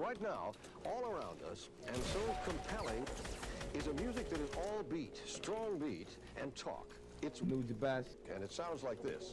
right now, all around us, and so compelling, is a music that is all beat, strong beat, and talk. It's New the best. and it sounds like this.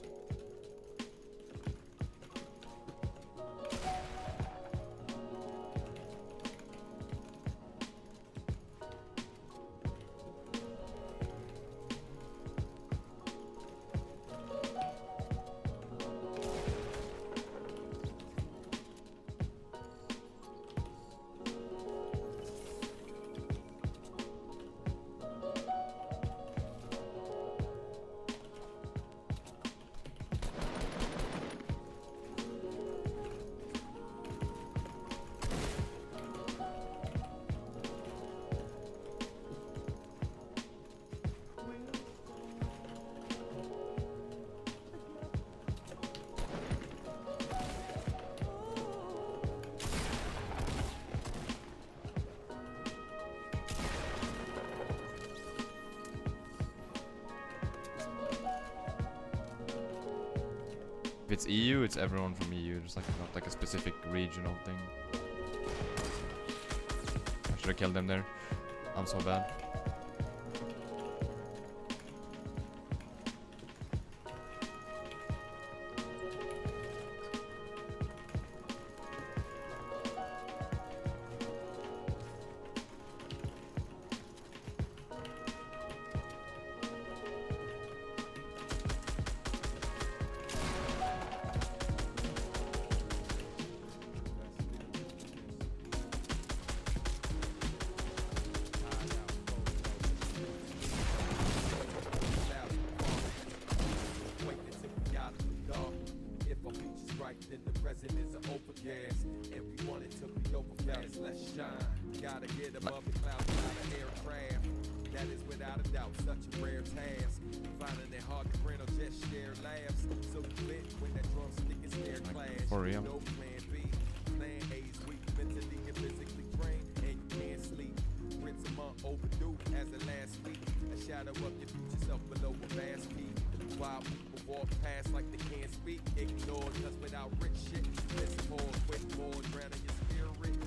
If it's EU, it's everyone from EU. There's like not like a specific regional thing. I should have killed them there. I'm so bad. Then the present is an overcast, and we want it to be overcast. Let's shine. Gotta get above the clouds, out of aircraft. That is without a doubt such a rare task. Finding it hard to print or just share laughs. So you lit when that drumstick is air clash. For real. No plan B. Plan A's weak, mentally and physically drained, and you can't sleep. Rinse a month overdue as of last week. A shadow of your future self below a vast peak. While people walk past like they can't speak, ignored, cause without rich shit, miss more, quit more, drowning your spirit,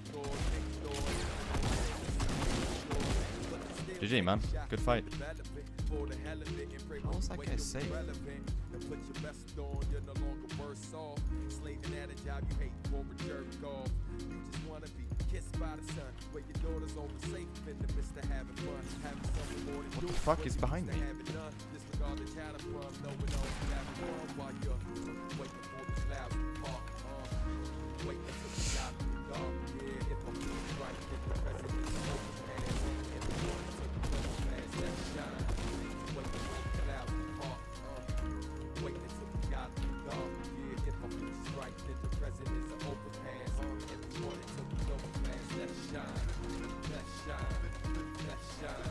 GG, man. Good fight. What was that guy saying? Put your best on, you're no longer worse off. Slaving at a job you hate for a jerk off. You just wanna be kissed by the sun, where your daughter's over safe in the midst of having fun. Having something more than What the fuck is behind me? Disregard the chatter from knowing all you have fun while you're waiting for the clouds to part. Waiting until the clouds to dark. Yeah, if I'm right, then the present is overcast. If you want to take the fast, let's shine. Waiting for the clouds to part. Waiting until the clouds to dark. Yeah, if I'm right, then the present is an overpass. If you want it to be overpass, let's shine. Let's shine. Let's shine.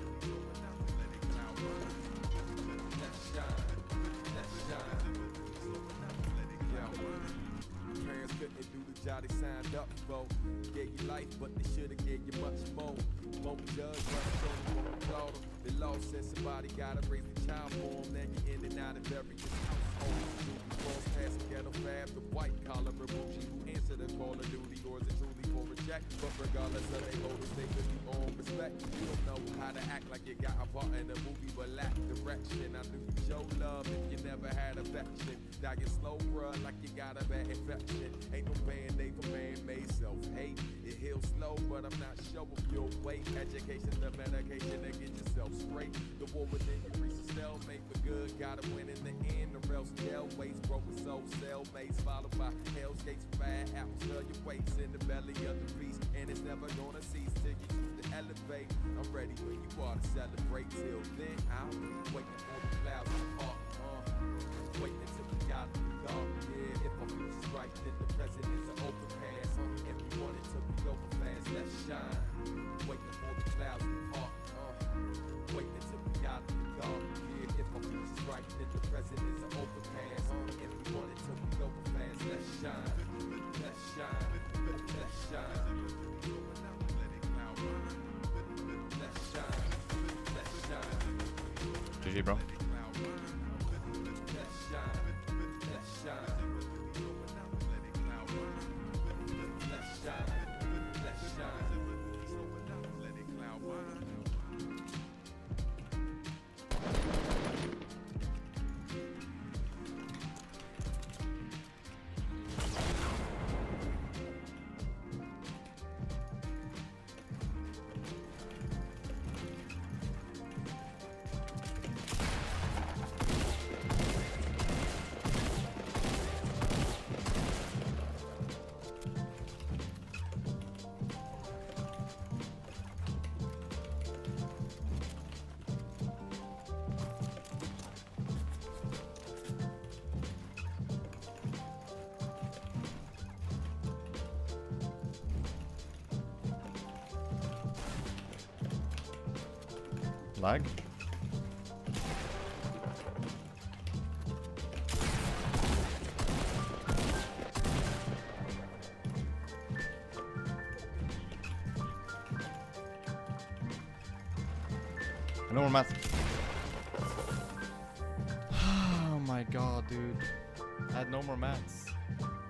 Parents couldn't do the job they signed up for. Gave you life, but they should've gave you much more. Won't judge, but they won't applaud them. The law says somebody gotta raise the child for them. Then you're in and out of every household. Cross past the ghetto fab, the white collar Rabuji who answer the call of duty, or is it truly for a check? But regardless of their motives, they could be on respect. You don't know how to act like you got a part in the movie, but lack direction. I knew you show love if you never had affection. Dying slow, bruh, like you got a bad infection. Ain't no band-aid for man-made self-hate. It heals slow, but I'm not sure if you'll wait. Education, the medication to get yourself straight. The war within you reach a stalemate for good. Gotta win in the end, or else jail waits. Broken soul, cellmates, followed by hell's gates. Bad apples, fill your weights in the belly of the beast. And it's never gonna cease till you choose to elevate. I'm ready when you are to celebrate. Till then, I'll be waiting for the clouds to part. Waiting until the God to be dark. Yeah, if my future's right, then the present is an overpass. If you want it to be overfast, let's shine. Waiting for the clouds to part. Waiting until the God to be dark. Yeah, if my future's right, then the present is an overpass. If you want it to be overfast, let's shine. Let's shine. Let's shine. Let's shine. Let's shine. GG, bro. Let's shine. Let's shine. Lag? No more math. Oh my god, dude. I had no more mats.